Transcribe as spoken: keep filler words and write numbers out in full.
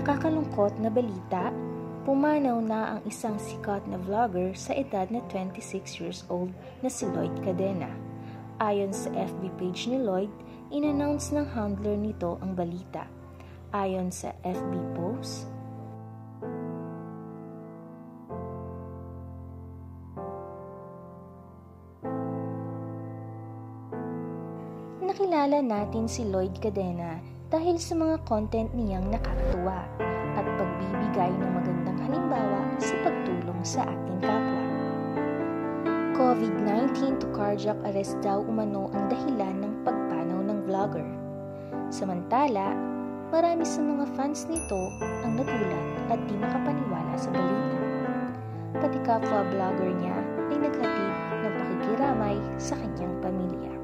Nakakalungkot na balita, pumanaw na ang isang sikat na vlogger sa edad na twenty-six years old na si Lloyd Cadena. Ayon sa F B page ni Lloyd, in-announce ng handler nito ang balita. Ayon sa F B post, nakilala natin si Lloyd Cadena dahil sa mga content niyang nakakatuwa at pagbibigay ng magandang halimbawa sa pagtulong sa ating kapwa. COVID nineteen to cardiac arrest daw umano ang dahilan ng pagpanaw ng vlogger. Samantala, marami sa mga fans nito ang nagulat at di makapaniwala sa balita. Pati kapwa vlogger niya ay naghatid ng pakikiramay sa kanyang pamilya.